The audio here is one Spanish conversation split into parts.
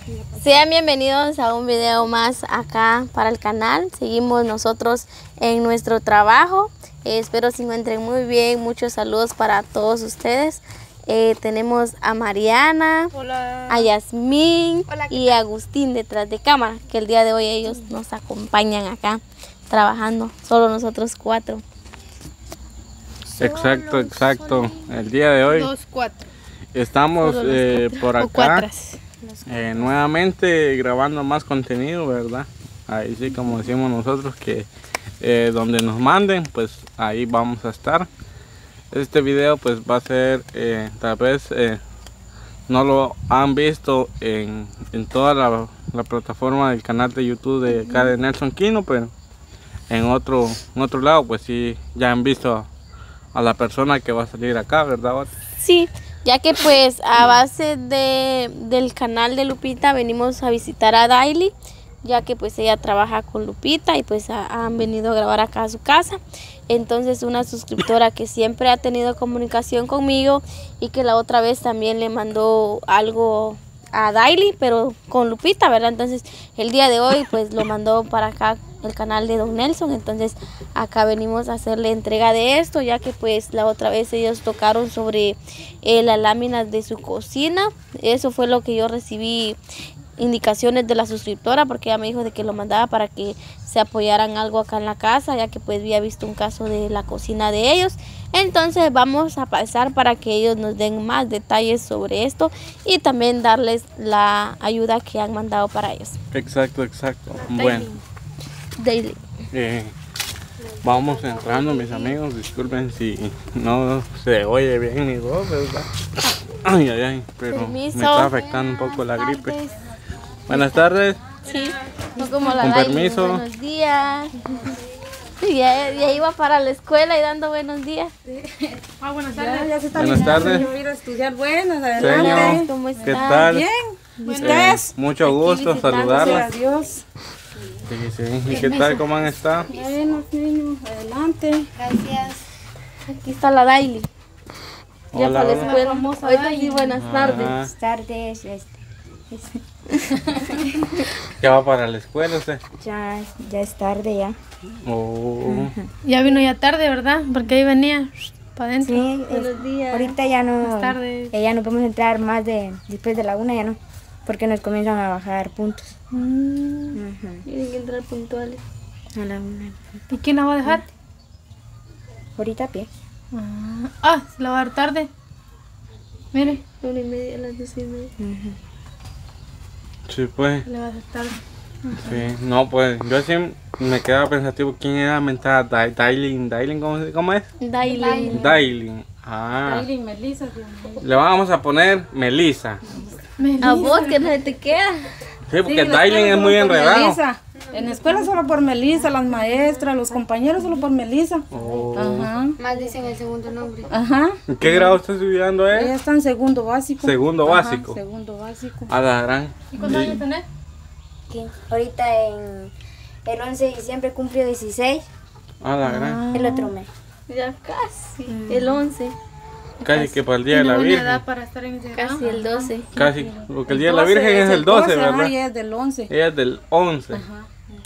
Sean bienvenidos a un video más acá para el canal. Seguimos nosotros en nuestro trabajo. Espero se encuentren muy bien. Muchos saludos para todos ustedes. Tenemos a Mariana, hola, a Yasmín, hola, y a Agustín detrás de cámara, que el día de hoy ellos nos acompañan acá trabajando, solo nosotros 4. Exacto. El día de hoy 4. estamos por acá nuevamente grabando más contenido, ¿verdad? Ahí sí, como decimos nosotros, que donde nos manden, pues ahí vamos a estar. Este video pues va a ser, tal vez no lo han visto en toda la plataforma del canal de YouTube de acá de Nelson Quino, pero en otro lado pues sí ya han visto a la persona que va a salir acá, ¿verdad? Sí, ya que pues a base del canal de Lupita venimos a visitar a Daily, ya que pues ella trabaja con Lupita y pues han venido a grabar acá a su casa. Entonces una suscriptora que siempre ha tenido comunicación conmigo y que la otra vez también le mandó algo a Daily, pero con Lupita, ¿verdad? Entonces el día de hoy pues lo mandó para acá el canal de Don Nelson. Entonces acá venimos a hacerle entrega de esto, ya que pues la otra vez ellos tocaron sobre las láminas de su cocina. Eso fue lo que yo recibí indicaciones de la suscriptora, porque ella me dijo de que lo mandaba para que se apoyaran algo acá en la casa, ya que pues había visto un caso de la cocina de ellos. Entonces vamos a pasar para que ellos nos den más detalles sobre esto y también darles la ayuda que han mandado para ellos. Exacto. Bueno, Daily. Vamos entrando, mis amigos. Disculpen si no se oye bien mi voz, ¿verdad? Ay, pero Permiso. me está afectando un poco la gripe. Buenas tardes. Sí, no como la Con Daily. permiso. Buenos días. Ya iba para la escuela y dando buenos días. Buenas tardes. Ya se está Buenas tardes. Yo voy a ir a estudiar. Buenas, Señor, adelante. ¿Cómo está? ¿qué tal? Bien. ¿Ustedes? Mucho gusto visitando, saludarlas. Adiós. Sí. ¿Y qué tal? ¿Cómo han estado? Buenos niños, adelante. Gracias. Aquí está la Daily. Ya Hola, para la hola. escuela. Ahorita sí, buenas tardes. Buenas tardes. ¿Ya va para la escuela usted? Ya es tarde ya. Oh. Ya vino ya tarde, ¿verdad? Porque ahí venía para adentro. Sí, Buenos días. ahorita ya no. Buenas tardes. Ya no podemos entrar más después de la 1, ya no. Porque nos comienzan a bajar puntos. Tienen que entrar puntuales. A la 1. ¿Y quién la va a dejar? Ahorita a pie. Se la va a dar tarde. Mire, 1:30 a las 2:30. Sí, pues. le va a dar tarde. Sí. No, pues yo sí me quedaba pensativo quién era mentada Dailin, ¿cómo es? Daily. Dailin. Melissa. Le vamos a poner Melissa. A vos que no se te queda. Sí, porque Dailin es muy enredado. En la escuela solo por Melissa, las maestras, los compañeros solo por Melissa. Oh. Ajá. Más dicen el segundo nombre. Ajá. ¿En qué grado está estudiando Ella él? está en segundo básico. Segundo Ajá, básico. Segundo básico. A la gran. ¿Y cuántos años tenés? Ahorita en el 11 de diciembre cumplió 16, A la gran. el otro mes. Ya casi. El 11. Casi que para el día de Tiene la buena Virgen. edad para estar en ese grado. Casi el 12. Casi. Porque el día de la Virgen es el 12, Ajá, ¿verdad? ella es del 11. Ella es del 11. Ajá.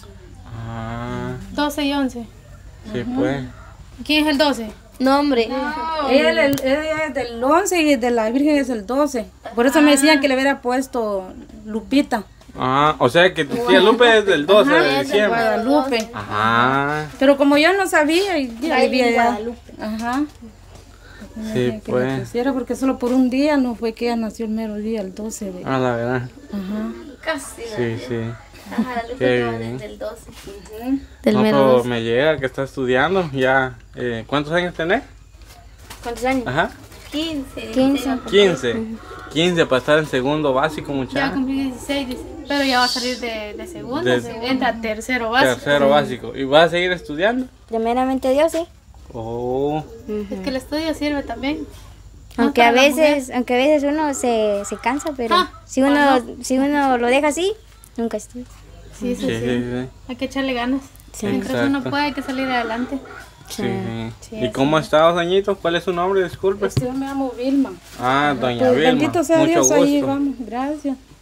Ah, 12 y 11. sí, pues. ¿Quién es el 12? Nombre. Ella es del 11 y de la Virgen es el 12. Por eso me decían que le hubiera puesto Lupita. Ah, o sea que tu tía Lupe es del 12 Ajá, de es de diciembre. Guadalupe. Ajá. Pero como yo no sabía, y ya le Daily había dado. Guadalupe. Ajá. Sí, Que le pues. pusiera porque solo por un día, no fue que ella nació el mero día, el 12 de. A la gran. Ajá. Casi. Sí. Ajá, la Lupe Qué acaba bien. del 12. No, Del mero pero 12. me llega que está estudiando ya. ¿Cuántos años tenés? ¿Cuántos años? Ajá. 15. 15. 15 para estar en segundo básico, Ya muchachos. cumplí 16, dice. Pero ya va a salir de segundo. De- Entra a tercero básico. Tercero básico. ¿Y vas a seguir estudiando? Primeramente Dios, sí. Oh. Es que el estudio sirve también. Aunque a para la veces uno se cansa, pero Ah, si uno lo deja así, nunca estudia. Sí. Sí. Hay que echarle ganas. Mientras Exacto. uno puede, hay que salir adelante. Sí. ¿Y cómo ha estado, doñito? ¿Cuál es su nombre? Disculpe. Yo me llamo Vilma. Ah, doña Pues, Vilma. bendito sea Mucho Dios, ahí gusto. llegamos. Gracias.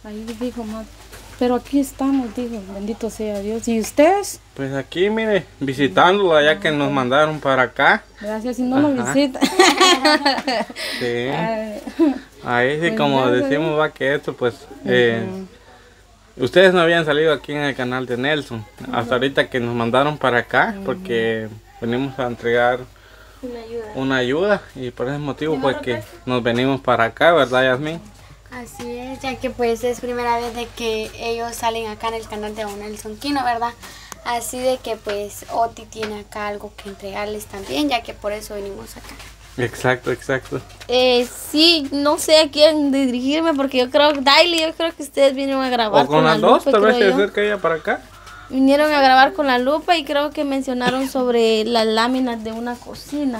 Ahí dijo, pero aquí estamos, dijo, bendito sea Dios. ¿Y ustedes? Pues aquí, mire, visitándola ya que nos mandaron para acá. Gracias, si no lo visitan. Sí. Ahí sí, Pues como gracias. decimos, va que esto, pues, ustedes no habían salido aquí en el canal de Nelson. Hasta ahorita que nos mandaron para acá, porque venimos a entregar una ayuda y por ese motivo, pues, que nos venimos para acá, ¿verdad, Yasmin? Así es, ya que pues es primera vez de que ellos salen acá en el canal de Don Nelson Quino, ¿verdad? Así de que pues Oti tiene acá algo que entregarles también, ya que por eso venimos acá. Exacto, exacto. Sí, no sé a quién dirigirme porque yo creo, Daily, yo creo que ustedes vinieron a grabar O con las la dos, Lupe, tal vez se creo yo. acerca ella para acá. Vinieron a grabar con la lupa y creo que mencionaron sobre las láminas de una cocina.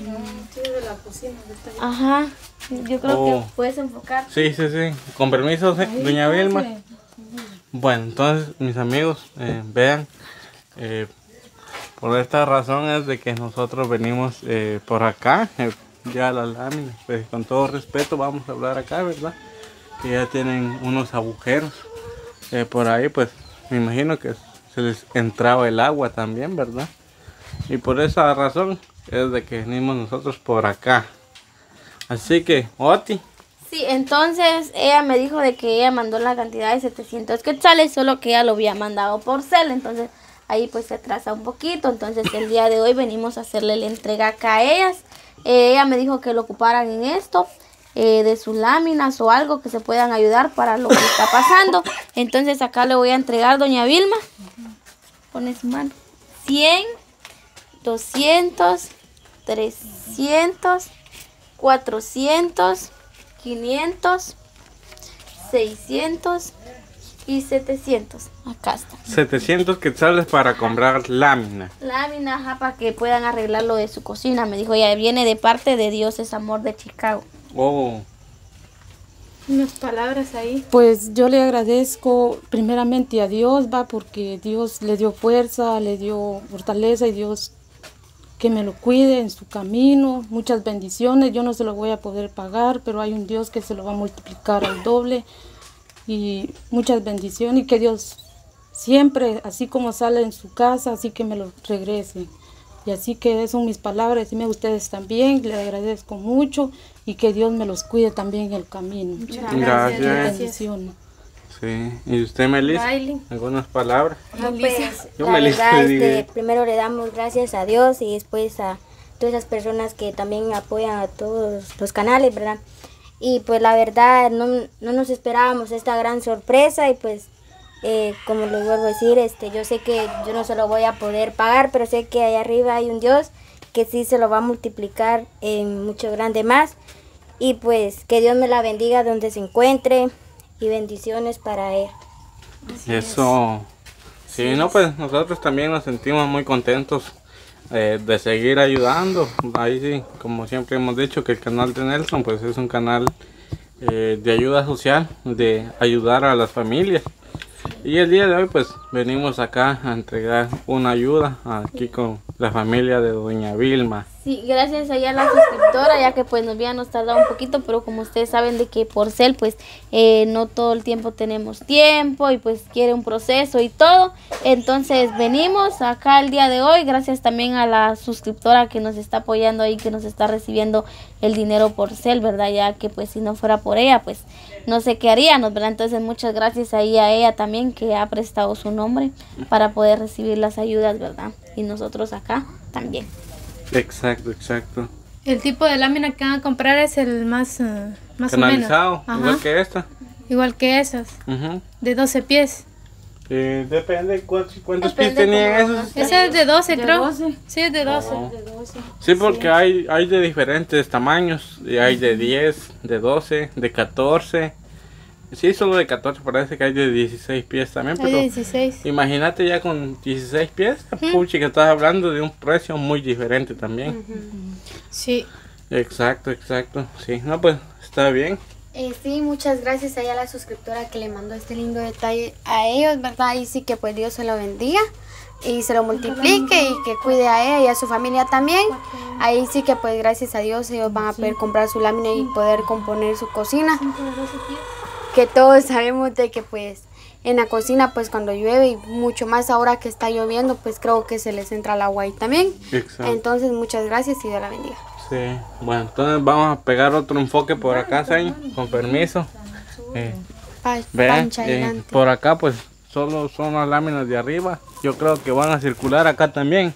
Ajá, yo creo que puedes enfocar. Sí, sí, sí. Con permiso, doña Vilma. Bueno, entonces, mis amigos, vean, por esta razón es de que nosotros venimos por acá, ya las láminas, pues con todo respeto vamos a hablar acá, ¿verdad? Que ya tienen unos agujeros. Por ahí, pues, me imagino que se les entraba el agua también, ¿verdad? Y por esa razón es de que venimos nosotros por acá. Así que, Oti. Sí, entonces ella me dijo de que ella mandó la cantidad de 700 quetzales, solo que ella lo había mandado por cel, entonces ahí pues se atrasa un poquito, entonces el día de hoy venimos a hacerle la entrega acá a ellas. Ella me dijo que lo ocuparan en esto, de sus láminas o algo que se puedan ayudar para lo que está pasando. Entonces acá le voy a entregar, doña Vilma, pone su mano, 100, 200, 300, 400, 500, 600 y 700. Acá está. 700 quetzales para comprar láminas. Lámina, ajá, para que puedan arreglar lo de su cocina. Me dijo, ya viene de parte de Dios es Amor de Chicago. Oh, Unas palabras ahí. Pues yo le agradezco primeramente a Dios, va, porque Dios le dio fuerza, le dio fortaleza y Dios que me lo cuide en su camino. Muchas bendiciones, yo no se lo voy a poder pagar, pero hay un Dios que se lo va a multiplicar al doble. Y muchas bendiciones y que Dios siempre, así como sale en su casa, así que me lo regrese. Y así que esas son mis palabras, dime ustedes también, le agradezco mucho y que Dios me los cuide también en el camino. gracias. Bendiciones. Sí. ¿Y usted, Melissa? Baile. ¿Algunas palabras? No, pues, Yo la me les verdad, diré. primero le damos gracias a Dios y después a todas esas personas que también apoyan a todos los canales, ¿verdad? Y pues la verdad no nos esperábamos esta gran sorpresa y pues como les vuelvo a decir, yo sé que yo no se lo voy a poder pagar, pero sé que allá arriba hay un Dios que sí se lo va a multiplicar en mucho grande más. Y pues que Dios me la bendiga donde se encuentre y bendiciones para él. Eso. Sí, no, pues nosotros también nos sentimos muy contentos de seguir ayudando. Ahí sí, como siempre hemos dicho que el canal de Nelson pues es un canal de ayuda social, de ayudar a las familias. Y el día de hoy pues venimos acá a entregar una ayuda aquí con la familia de doña Vilma. Sí, gracias allá a la suscriptora, ya que pues nos habíamos tardado un poquito, pero como ustedes saben de que por cel pues no todo el tiempo tenemos tiempo y pues quiere un proceso y todo. Entonces venimos acá el día de hoy, gracias también a la suscriptora que nos está apoyando ahí, que nos está recibiendo el dinero por cel, ¿verdad? Ya que pues si no fuera por ella pues no sé qué haríamos, ¿verdad? Entonces muchas gracias ahí a ella también que ha prestado su nombre para poder recibir las ayudas, ¿verdad? Y nosotros acá también. Exacto, exacto. El tipo de lámina que van a comprar es el más o menos. Canalizado, Ajá. igual que esta. Igual que esas, Ujú. de 12 pies. Depende cuántos pies Depende tenían cómo esos. Ese es de 12, De creo. 12. Sí, es de 12. Oh. Sí, porque hay de diferentes tamaños. Y hay de 10, de 12, de 14. Sí, solo de 14, parece que hay de 16 pies también. Hay de Pero 16. imagínate ya con 16 pies. Puchi, que estás hablando de un precio muy diferente también. Sí. Exacto, exacto. Sí, no, pues está bien. Sí, muchas gracias a ella, la suscriptora que le mandó este lindo detalle a ellos, ¿verdad? Y sí que pues Dios se lo bendiga y se lo multiplique y que cuide a ella y a su familia también. Ahí sí que pues gracias a Dios ellos van a poder comprar su lámina y poder componer su cocina. que todos sabemos de que pues en la cocina pues cuando llueve y mucho más ahora que está lloviendo pues creo que se les entra el agua ahí también. Exacto. Entonces muchas gracias y Dios la bendiga. Sí, bueno, entonces vamos a pegar otro enfoque por acá, Señor, con permiso. Vean, Pancha adelante. por acá pues solo son las láminas de arriba. Yo creo que van a circular acá también.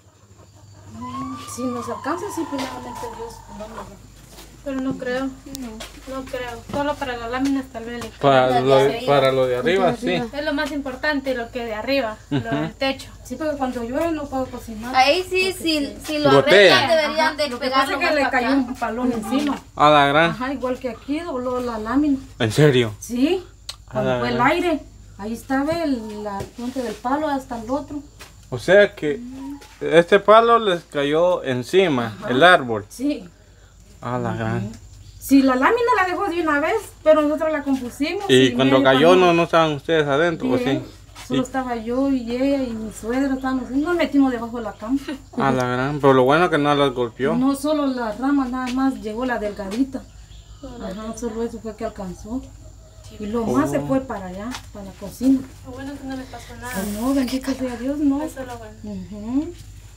Si nos alcanza, sí, primeramente Dios. Pero no creo. No creo. Solo para las láminas tal vez. Para lo de arriba, sí. Es lo más importante, lo que de arriba, lo del techo. Sí, porque cuando llueve no puedo cocinar. Ahí sí, si lo Gotea. arreglan deberían de Lo que pasa pegarlo es que le más cayó para acá. un palón encima. A la gran. Ajá, igual que aquí, dobló la lámina. ¿En serio? Sí, cuando Ah, fue el aire, ahí estaba la punta del palo hasta el otro. O sea que este palo les cayó encima, el árbol. Sí. A la gran. Sí, la lámina la dejó de una vez, pero nosotros la compusimos. Y cuando medio cayó cuando- no estaban ustedes adentro, ¿o sí? Bien, solo estaba yo y ella y mi suegra, estábamos, nos metimos debajo de la cama. A la gran. Pero lo bueno que no las golpeó. No solo las ramas, nada más llegó la delgadita. Ajá, solo eso fue que alcanzó. Y lo más se fue para allá, para la cocina. Lo bueno es que no le pasó nada. Ay, no, bendito sea Dios, no. Eso es lo bueno. Ujú.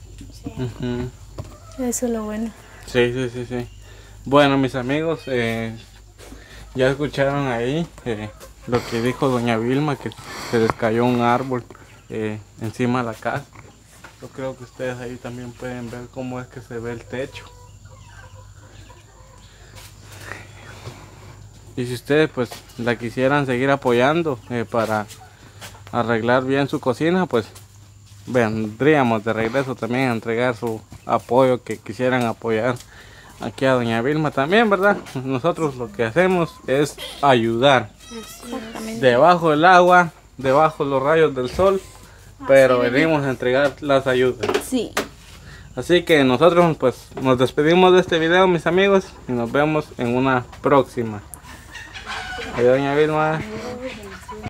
Ujú. Eso es lo bueno. Sí, sí, sí, sí. Bueno, mis amigos, ya escucharon ahí lo que dijo doña Vilma, que se les cayó un árbol encima de la casa. Yo creo que ustedes ahí también pueden ver cómo es que se ve el techo. Y si ustedes pues la quisieran seguir apoyando para arreglar bien su cocina, pues vendríamos de regreso también a entregar su apoyo que quisieran apoyar aquí a doña Vilma también, ¿verdad? Nosotros lo que hacemos es ayudar. Debajo del agua, debajo de los rayos del sol, pero venimos a entregar las ayudas. Sí. Así que nosotros pues nos despedimos de este video, mis amigos, y nos vemos en una próxima. Adiós, doña Vilma.